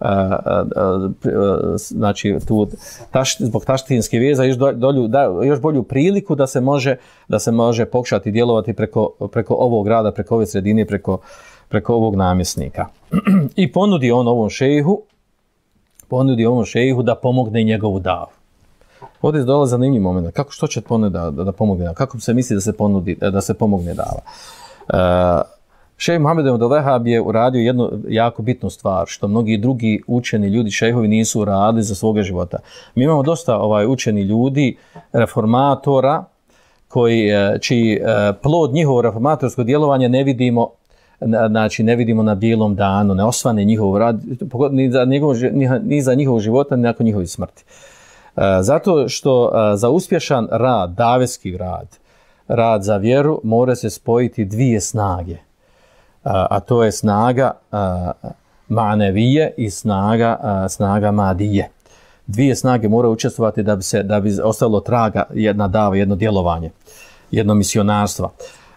[SPEAKER 2] znači zbog taštinske veza još bolju priliku da se može pokušati djelovati preko ovog grada, preko ove sredine, preko ovog namjesnika. I ponudio on ovom šejhu da pomogne njegovu davu. Ovdje dolazi zanimljiv moment. Što će ponudi da pomogne? Kako se misli da se pomogne dava? Šejh Muhammed ibn Abdul Wahhab je uradio jednu jako bitnu stvar, što mnogi drugi učeni ljudi, šejhovi, nisu uradili za svoga života. Mi imamo dosta učeni ljudi, reformatora, čiji plod njihovo reformatorsko djelovanje ne vidimo, znači ne vidimo na bijelom danu, ne osvane njihov rad, ni za njihovog života, ni nakon njihove smrti. Zato što za uspješan rad, davetski rad za vjeru, mora se spojiti dvije snage. A to je snaga manevije i snaga madije. Dvije snage moraju učestvovati da bi ostalo traga jedna dava, jedno djelovanje, jedno misionarstvo.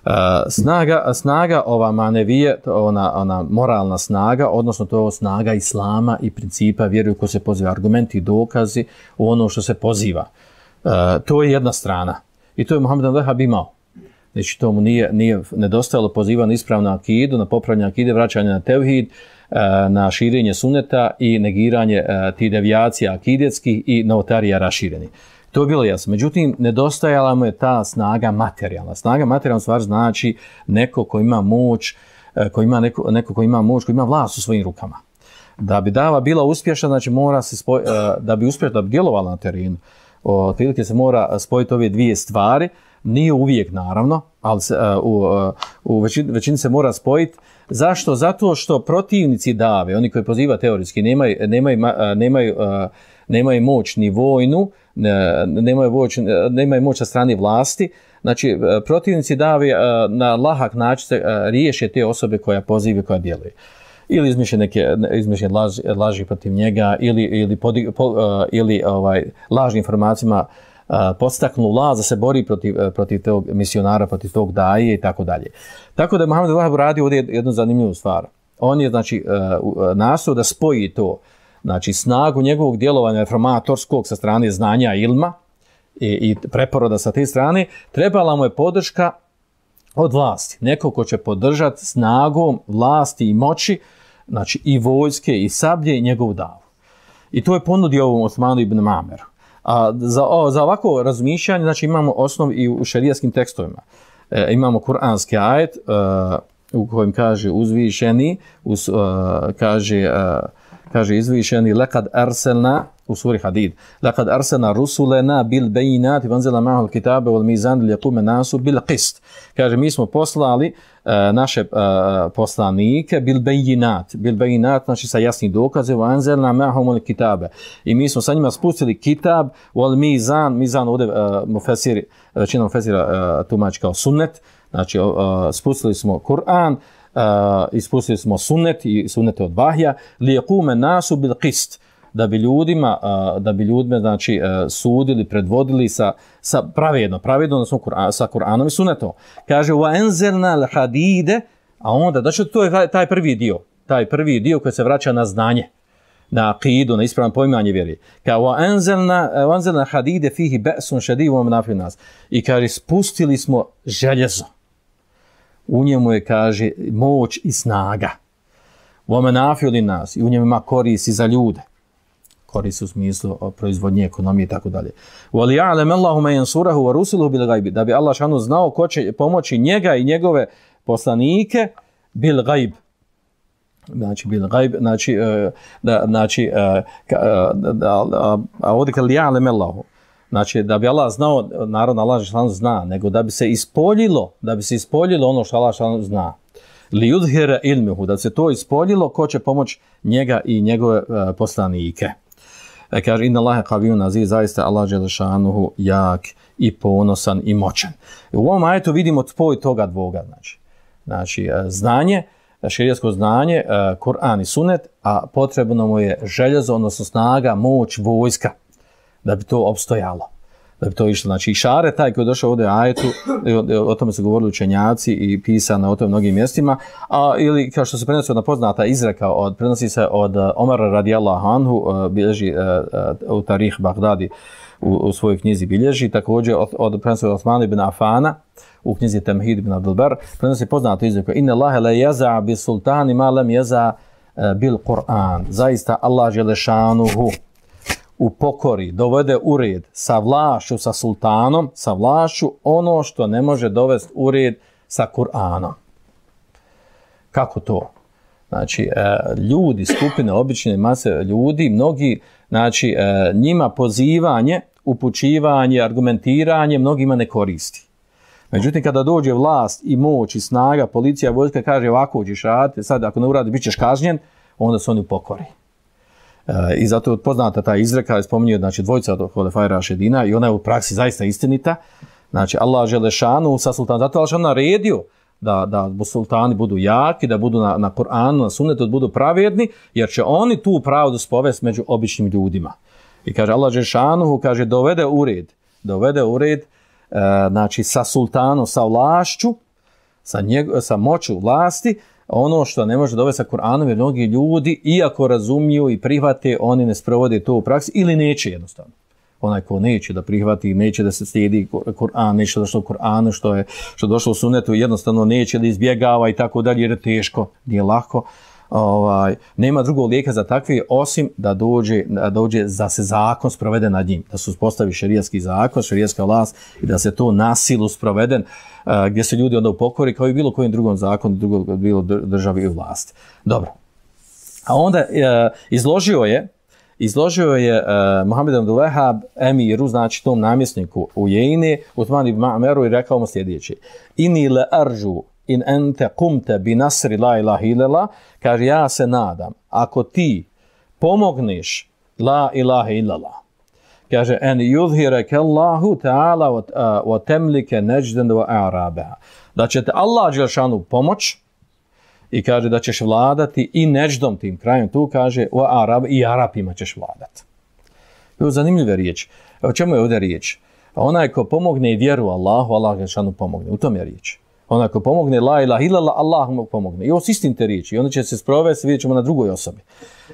[SPEAKER 2] Snaga ova manevije, ona moralna snaga, odnosno to je snaga islama i principa vjeruju ko se poziva, argumenti i dokazi u ono što se poziva. To je jedna strana. I to je Muhammed ibn Wahhab imao. Znači to mu nije nedostajalo poziva na ispravnu akidu, na popravljanje akide, vraćanje na tevhid, na širenje sunneta i negiranje tih devijacija akidetskih i novotarija rašireni. To je bilo jasno. Međutim, nedostajala mu je ta snaga materijalna. Snaga materijalna stvar znači neko ko ima moć, ko ima vlast u svojim rukama. Da bi dava bila uspješna, znači mora se da bi djelovala na terenu, otprilike se mora spojiti ove dvije stvari. Nije uvijek, naravno, ali u većini se mora spojiti. Zašto? Zato što protivnici dave, oni koji poziva teorijski, nemaju moć ni vojnu, nemaju moć sa strane vlasti. Znači, protivnici dave na lahak način se riješe te osobe koja poziva i koja djeluje. Ili izmišlje laži protiv njega, ili lažnim informacijama podstaknu vlast da se bori protiv tog misionara, protiv tog daje i tako dalje. Tako da je Muhammed ibn Wahhab radio ovdje jednu zanimljivu stvar. On je znači nastao da spoji to, znači snagu njegovog djelovanja reformatorskog sa strane znanja ilma i preporoda sa te strane, trebala mu je podrška od vlasti. Neko ko će podržati snagom vlasti i moći, znači i vojske i sablje i njegovu davu. I to je ponudio ovom Osmanu ibn Mameru. A za ovako razmišljanje, znači imamo osnov i u šerijskim tekstovima. Imamo kuranski ajet u kojem kaže uzvišeni, kaže izvišeni lekad arselna u suri Hadid. Lekad arselna rusulena bil bejinati vanzela mahul kitabe wal mizan li yaqume nasu bil qist. Kaže mi smo poslali naše poslanike bil bejinat znači sa jasnim dokazima vanzela mahul kitabe. I mi smo sa njima spustili kitab wal mizan ovdje većina mufesira tumači kao sunnet. Znači spustili smo Kur'an, ispustili smo sunnet i sunnete od vahja li yaqume nasu bil qist, da bi ljudima znači sudili, predvodili sa pravedno sa Kur'anom i sunnetom. Kaže wa anzalna al hadide, a onda znači to je taj prvi dio koji se vraća na znanje, na akidu, na ispravno poimanje vjere. Kaže wa anzalna hadide fihi ba'sun shadid wa manafi'un nas. I kaže spustili smo željezo. U njemu je, kaže, moć i snaga. Wa manafi'un nas. I u njemu ima koristi za ljude. Koristi u smislu proizvodnje, ekonomije i tako dalje. Wa liya'lam Allahu man yansurahu wa rusuluhu bil ghaib. Da bi Allah šanu znao ko će pomoći njega i njegove poslanike bil ghaib. Znači bil ghaib, a ovdje kad liya'lam Allahu. Znači, da bi Allah znao, naravno Allah šanu zna, nego da bi se ispoljilo ono što Allah šanu zna. Li yudhira ilmuhu, da bi se to ispoljilo, ko će pomoći njega i njegove poslanike. Kaže, inna Allahe qavijun aziz, zaista Allah dželešanuhu jak i ponosan i moćan. U ovom ajetu vidimo spoj toga dvoga, znači znanje, šerijatsko znanje, Kur'an i sunnet, a potrebno mu je željezo, odnosno snaga, moć, vojska, da bi to opstojalo, da bi to išlo. Znači, išare taj koji je došao ovdje u ajetu, o tome su govorili učenjaci i pisano o tome mnogim mjestima, ili kao što se prenosi od poznata izreka, prenosi se od Omara radijallahu anhu, bilježi u Tarih Bagdadi u svojoj knjizi bilježi, također prenosi od Osmana ibn Afana u knjizi Temhid ibn Abdul Bar, prenosi poznatu izreku: Inna Allahe la yaza bi sultani ma lam yaza bil Qur'an. Zaista Allah dželešanuhu upokori, dovede u red sa vlašću, sa sultanom, sa vlašću, ono što ne može dovesti u red sa Kur'anom. Kako to? Znači, ljudi, skupine, obične mase ljudi, mnogi, znači, njima pozivanje, upućivanje, argumentiranje, mnogima ne koristi. Međutim, kada dođe vlast i moć i snaga, policija, vojska kaže ovako ćeš raditi, sad ako ne uradi, bit ćeš kažnjen, onda se oni upokori. I zato je poznata ta izreka, spominje, znači, dvojica od Hulefaja Rašidina i ona je u praksi zaista istinita. Znači, Allah Želešanu sa sultanom, zato je Allah naredio da sultani budu jaki, da budu na Kur'anu, na sunnetu, da budu pravedni, jer će oni tu pravdu spovesti među običnim ljudima. I kaže Allah Želešanu, kaže dovede u red, znači sa sultanom, sa vlašću, sa moću vlasti, ono što ne može dovesti sa Kur'anom, jer mnogi ljudi, iako razumiju i prihvate, oni ne sprovode to u praksi ili neće jednostavno. Onaj ko neće da prihvati, neće da se slijedi Kur'an, neće da što u Kur'anu, što došlo u sunnetu, jednostavno neće da izbjegava i tako dalje, jer je teško, nije lako. Nema drugog lijeka za takve, osim da dođe da se zakon sprovede nad njim, da se uspostavi šerijatski zakon, šerijatska vlast i da se to na silu sproveden, gdje se ljudi onda upokori kao i bilo kojim drugom zakonu, bilo državi i vlasti. Dobro. A onda izložio je Muhammed ibn Wahab emiru, znači tom namjesniku u Jejne, Uthman ibn Ma'meru i rekao mu sljedeće: Inni le aržu in ente kumte bi nasri la ilaha illallah, kaže ja se nadam, ako ti pomogneš la ilaha illallah, kaže en yudhiraka Allahu ta'ala wa tamlika najdan wa a'rabaha, da će te Allah dželešanu pomoć i kaže da ćeš vladati i Nejdom, tim krajem, tu kaže i Arapima ćeš vladati. To je zanimljiva riječ. O čemu je ovdje riječ? Onaj ko pomogne i vjeru Allahu, Allah dželešanu pomogne. U tom je riječ. Onaj ko pomogne la ilaha illallah, Allah mu pomogne. I ovo su istinite riječi. I onda će se sprovesti, vidjet ćemo na drugoj osobi.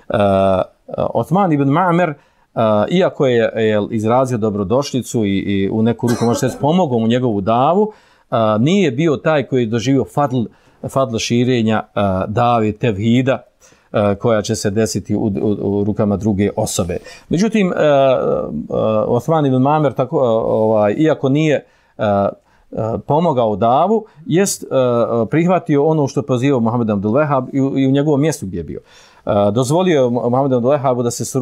[SPEAKER 2] Uthman ibn Ma'mer, iako je izrazio dobrodošlicu i u neku ruku može se pomogao mu njegovu davu, nije bio taj koji je doživio fadl širenja dave tevhida koja će se desiti u rukama druge osobe. Međutim, Uthman ibn Ma'mer, iako nije pomogao davu, jest prihvatio ono što je pozivao Muhammed ibn Wahab i u njegovom mjestu gdje je bio. Dozvolio je Muhammed ibn Wahabu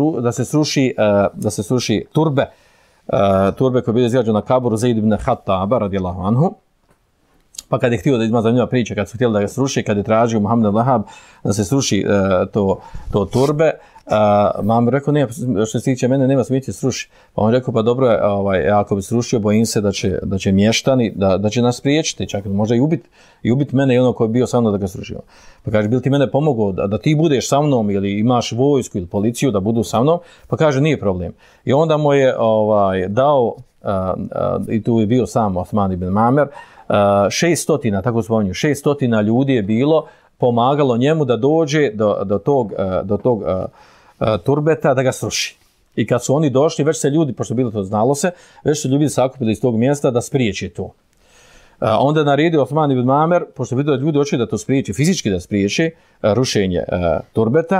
[SPEAKER 2] da se sruši turbe koje je bilo izgrađeno na kaburu Zaid ibn Khattaba radijallahu anhu. Pa kad je htio da ima zanimljiva priča, kad su htjeli da ga sruši, kad je tražio Muhammed ibn Wahab da se sruši to turbe, mam rekao, što se tiče mene, nema smisla sruši. Pa on rekao, pa dobro je, ako bi srušio, bojim se da će mještani, da će nas spriječiti, čak možda i ubiti mene i ono koji je bio sa mnom da ga srušio. Pa kaže, bil ti mene pomogao da ti budeš sa mnom ili imaš vojsku ili policiju da budu sa mnom? Pa kaže, nije problem. I onda mu je dao, i tu je bio sam Uthman ibn Ma'mer, 600, tako spominju, 600 ljudi je bilo, pomagalo njemu da dođe do tog turbeta da ga sruši. I kad su oni došli, već se ljudi, pošto bilo to znalo se, već su ljudi sakupili iz tog mjesta da spriječi to. Onda je naredio Uthman ibn Ma'mer, pošto vidio da ljudi hoće da to spriječi, fizički da spriječi rušenje turbeta,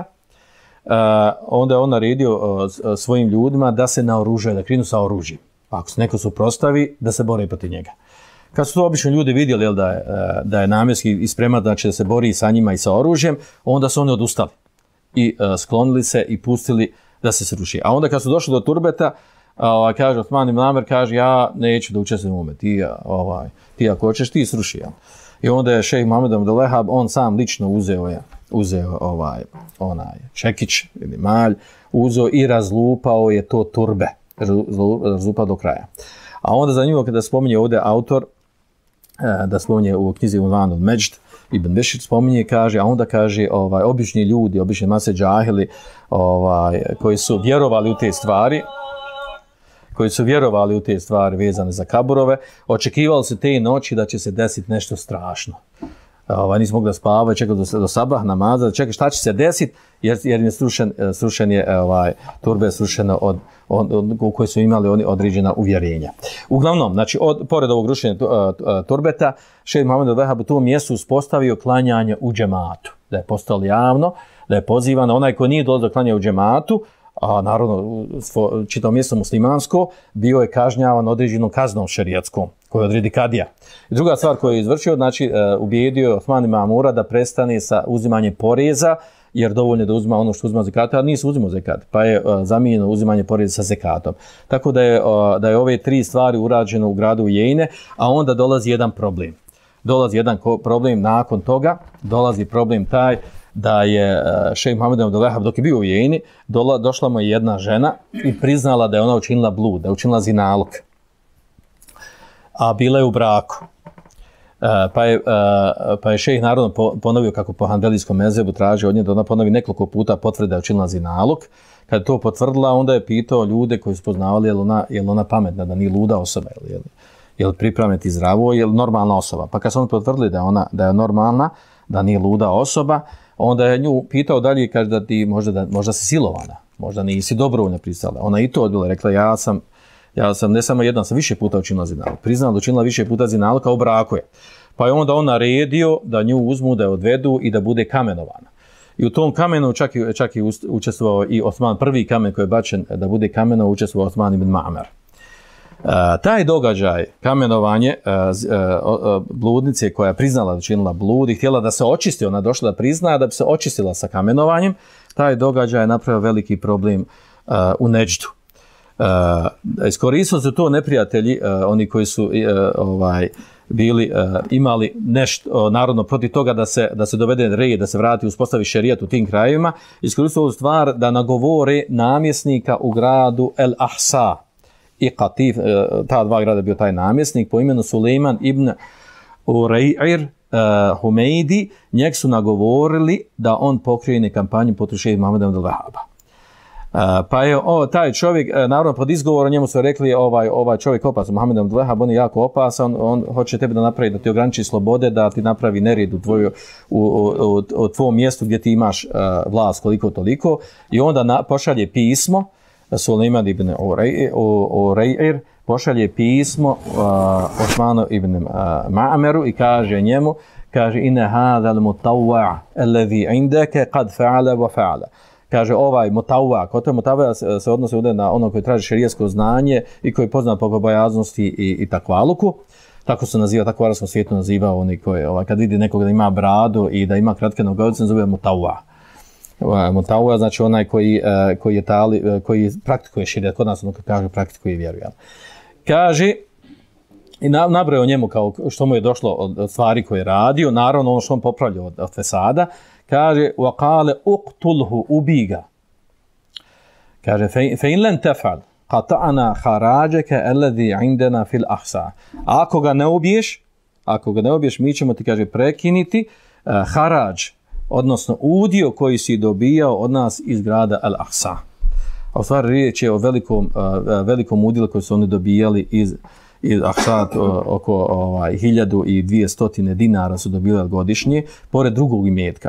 [SPEAKER 2] onda je on naredio svojim ljudima da se naoružaju, da krenu sa oružjem. Ako se neko suprotstavi, da se bore protiv njega. Kad su to obično ljudi vidjeli da je namjenski ispreman, znači da se bori sa njima i sa oružjem, onda su oni odustali i sklonili se i pustili da se sruši. A onda kad su došli do turbeta, kaže Uthman ibn Ma'mer, kaže ja neću da učestvujem u ovome, ti ako hoćeš ti sruši. Ja. I onda je šejh Muhammed ibn Wahab, on sam lično uzeo onaj čekić ili malj, uzeo i razlupao je to turbe, razlupao do kraja. A onda zanimljivo kada spominje ovdje autor, da spominje u knjizi Unvanul Međd, Ibn Bešir spominje, kaže, a onda kaže, obični ljudi, obični mase džahili, koji su vjerovali u te stvari vezane za kaburove, očekivali se te noći da će se desiti nešto strašno. Nisu mogli da spavaju, čekali do sabah namaza, čekali šta će se desiti, jer je srušen je turbe srušeno u kojoj su imali oni određena uvjerenja. Uglavnom, znači, pored ovog rušenja turbeta, šejh Muhammed ibn Wahab u tom mjestu uspostavio klanjanje u džematu, da je postalo javno, da je pozivano onaj ko nije dolazio klanja u džematu, a naravno čitavo mjesto muslimansko, bio je kažnjavan određenom kaznom šerijatskom, koju odredi kadija. I druga stvar koju je izvršio, znači ubijedio je Osman ibn Amura da prestane sa uzimanjem poreza, jer dovoljno je da uzima ono što uzima zekata, a nisu uzimao zekat, pa je zamijenjeno uzimanje poreza sa zekatom. Tako da je ove tri stvari urađeno u gradu Ujejne, a onda dolazi jedan problem. Dolazi jedan problem nakon toga, dolazi problem taj da je šejh Muhammed ibn Abdul Wahhab dok je bio u Ujejni, došla mu je jedna žena i priznala da je ona učinila blud, da je učinila zinaluk. A bila je u braku. Pa je šejh naravno ponovio kako po hanbelijskom mezhebu traži od nje da ona ponovi nekoliko puta potvrde da je učinila zinaluk. Kad je to potvrdila, onda je pitao ljude koji su poznavali je li ona pametna, da nije luda osoba, je li pripraviti zdravo, je li normalna osoba. Pa kad su oni potvrdili da je normalna, da nije luda osoba, onda je nju pitao dalje i kaže da ti možda si silovana, možda nisi dobrovoljno pristala. Ona i to odbila, rekla ja sam ne samo jedan, sam više puta učinila zinaluk. Priznala da učinila više puta zinaluk, kao braku je. Pa je onda on naredio da nju uzmu, da je odvedu i da bude kamenovana. I u tom kamenu čak je učestvovao i Osman, prvi kamen koji je bačen da bude kameno, učestvovao Osman ibn Ma'mar. Taj događaj, kamenovanje bludnice koja je priznala da učinila blud i htjela da se očisti, ona došla da prizna da bi se očistila sa kamenovanjem, taj događaj je napravio veliki problem u Neđdu. Iskoristili su to neprijatelji, oni koji su bili, imali nešto narodno protiv toga da se dovede red, da se vrati, uspostavi šerijat u tim krajevima, iskoristili su stvar da nagovore namjesnika u gradu El Ahsa i Qatif, ta dva grada bio taj namjesnik, po imenu Sulejman ibn Urej'ir Humeidi, njeg su nagovorili da on pokrene kampanju protiv šejha Muhameda ibn Wahhaba. Pa je taj čovjek, naravno pod izgovorom njemu su rekli ovaj čovjek opasan, Muhammed ibn Wahhab, on je jako opasan, on hoće tebe da napravi, da ti ograniči slobode, da ti napravi nered u tvojom mjestu gdje ti imaš vlast koliko toliko, i onda pošalje pismo, Sulejman ibn Urej'ir pošalje pismo Osmanu ibn Ma'meru i kaže njemu, inne hadal mutawwa alladhi indaka qad fa'ala wa fa'ala. Kaže ovaj mutawwa, ko to mutawwa se odnosi na ono koji traži šerijatsko znanje i koji pozna po bogobojaznosti i takvaluku. Tako se naziva, tako u arapskom svijetu naziva oni koji kad vidi nekoga da ima bradu i da ima kratke nogavice, se zove mutawwa. Mutawwa znači onaj koji praktikuje šerijat, kod nas ono kaže praktikuje vjeru. Kaže i nabrojao njemu kao što mu je došlo od stvari koje je radio, naravno ono što on popravljao od fesada. Kaže وقال اقتله ubiga. Kaže فإن لن تفعل قطعنا خراجك الذي عندنا في الأحصاء. Ako ga ne ubiješ, mi ćemo ti, kaže, prekiniti harađ, odnosno udio koji si dobijao od nas iz grada Al-Ahsa. A u stvari riječ je o velikom udjelu koji su oni dobijali iz Ahsa, oko 1200 dinara su dobili godišnje, pored drugog imetka.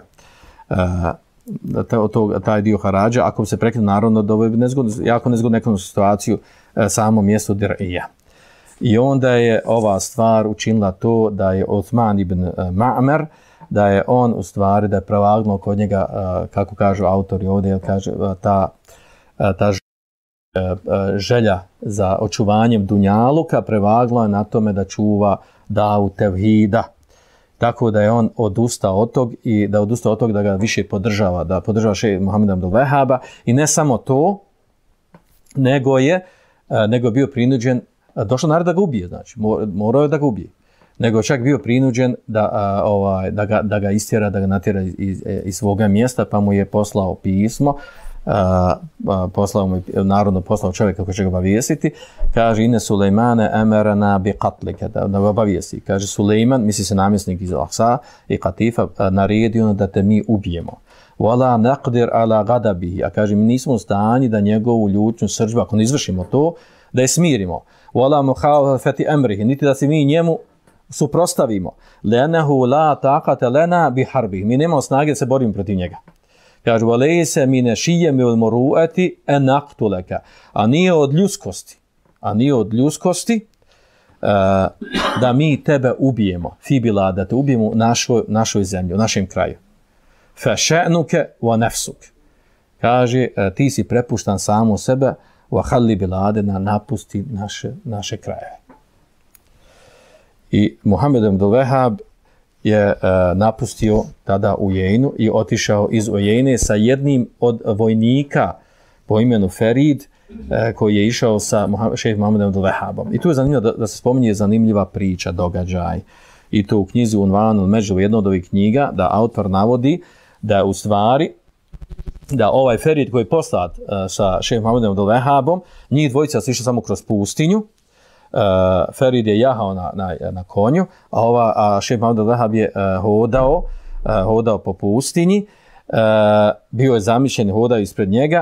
[SPEAKER 2] Taj dio harađa, ako bi se prekinu, naravno dovodi jako nezgodnu ekonomsku situaciju samo mjesto Dir'ija. I onda je ova stvar učinila to da je Osman ibn Ma'mar, da je on u stvari, da je prevagnuo kod njega, kako kažu autori ovdje, kaže, ta želja za očuvanjem dunjaluka prevagla je na tome da čuva davu tevhida. Tako da je on odustao od tog i da odustao od tog da ga više podržava, da podržava šejh Muhameda ibn Wahhaba, i ne samo to, nego je bio prinuđen, došao nared da ga ubije, znači morao je da ga ubije, nego čak bio prinuđen da ga istjera, da ga natjera iz svoga mjesta, pa mu je poslao pismo, poslao čovjeka koji će ga obavijestiti. Kaže inne Sulejmane emerana bi qatlika, da obavijesti. Kaže Sulejman, misli se namjesnik iz Ahsa i Qatifa, naredio da te mi ubijemo. Wala naqdir ala ghadabihi, a kaže mi nismo u stanju da njegovu ljutnju, srdžbu, ako ne izvršimo to, da je smirimo. Wala muhalafati amrihi, niti da se mi njemu suprotstavimo. Lenahu la taqata lana bi harbi, mi nemamo snage da se borimo protiv njega. Kaže, valejse mine šijem il morueti enaktuleka. A nije od ljudskosti da mi tebe ubijemo, fibila, da te ubijemo u našoj zemlji, u našem kraju. Fe še'nuke wa nefsuk. kaže ti si prepuštan samo sebe, وَحَلِّ بِلَادِنَا napusti naše krajeve. I Muhammed ibn Abdul-Wahhab je napustio tada Ujejnu i otišao iz Ujejne sa jednim od vojnika po imenu Ferid, koji je išao sa šejh Muhammedom Abdul-Wahhabom. I tu je zanimljivo da se spominje zanimljiva priča, događaj. I to u knjizi Unvanul Međdu, jedna od ovih knjiga, da autor navodi da u stvari da ovaj Ferid koji je poslat sa šejh Muhammedom Abdul-Wahhabom, njih dvojica su išli samo kroz pustinju. Ferid je jahao na konju, a šejh Muhammed Abdul-Wahhab je hodao po pustinji, bio je zamišljen, hodao ispred njega,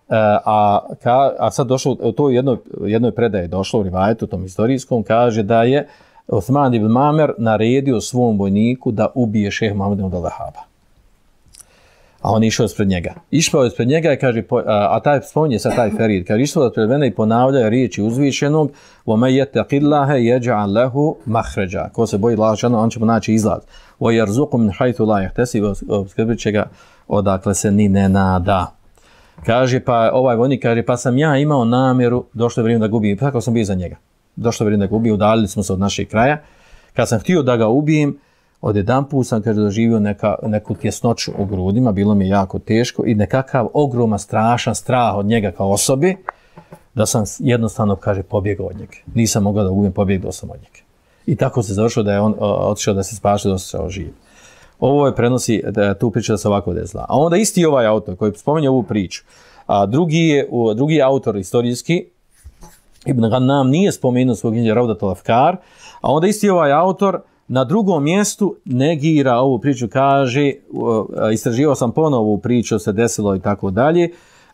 [SPEAKER 2] a sad došlo, to jednoj predaji došlo u rivajetu, tom historijskom, kaže da je Osman ibn Mamer naredio svom vojniku da ubije šejh Muhammeda Abdul-Wahhaba. A on išao ispred njega. Išao je ispred njega i kaže, spominje sad taj Ferid, kaže, išao ispred mene i ponavlja riječi uzvišenog, وَمَنْ يَتَّقِ اللَّهَ يَجْعَلْ لَهُ مَخْرَجًا. Ko se boji Allaha, on će mu naći izlaz. وَيَرْزُقُ مِنْ حَيْثُ لَا يَحْتَسِبُ. Obskrbit će ga odakle se ni ne nada. Kaže, pa ovaj vojnik kaže, pa sam ja imao namjeru, došlo je vrijeme da ga ubijem, tako sam bio za njega. Došlo je vrijeme da ga ubijem, udaljili smo se od našeg kraja. Kad sam htio da ga ubijem, odjedanput sam, kaže, doživio neku tjesnoću u grudima, bilo mi je jako teško i nekakav ogroman, strašan strah od njega kao osobe, da sam jednostavno, kaže, pobjegao od njega. Nisam mogao da ubijem, pobjegao sam od njega. I tako se završilo da je on otišao da se spašao, da ostao živ. Ovo je prenosi tu priču da se ovako desila. A onda isti ovaj autor koji spominje ovu priču, a drugi autor istorijski, Ibn Gannam, nije spomenuo svog knjige Ravdatul Afkar, a onda isti ovaj autor na drugom mjestu negira ovu priču, kaže, istraživao sam ponovo ovu priču, se desilo i tako dalje,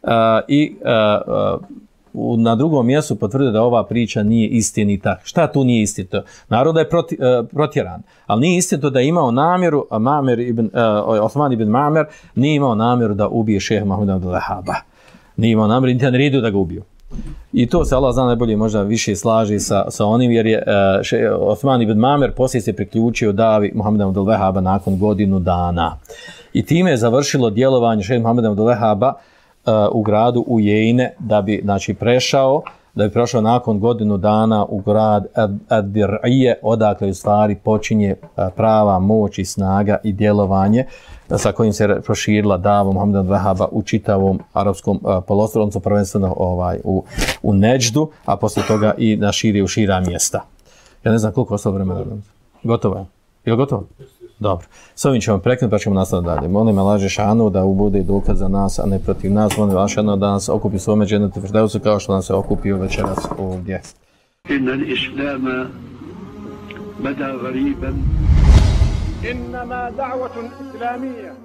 [SPEAKER 2] na drugom mjestu potvrdio da ova priča nije istinita. Šta tu nije istinito? Narod je protjeran, ali nije istinito da je imao namjeru, Osman ibn Mamer nije imao namjeru da ubije šejha Muhammeda Abdul-Wahhaba. Nije imao namjeru, niti je naredio da ga ubiju. I to se Allah zna najbolje možda više slaži sa onim, jer je Osman ibn Mamer poslije se priključio davi Muhammeda Abdul-Wahhaba nakon godinu dana. I time je završilo djelovanje šejha Muhammeda Abdul-Wahhaba u gradu Ujejne, da bi prošao nakon godinu dana u grad Ad-Dir'ije, odakle u stvari počinje prava moć i snaga i djelovanje sa kojim se proširila dava Muhammeda Abdul-Wahhaba u čitavom arapskom poluostrvu, odnosno prvenstveno u Neđdu, a poslije toga i u šira mjesta. Ja ne znam koliko ostalo vremena. Gotovo je. Je li gotovo? Dobro. S ovim ćemo preknuti pa ćemo nastaviti dalje. Molim Allah Žešanu da bude dokaz za nas, a ne protiv nas. Molim Allah Žešanu da nas okupi svome džennetu firdevsu kao što nas se okupio večeras ovdje.
[SPEAKER 3] Inna al-islama bada gariban. Innama da'watun islamiyya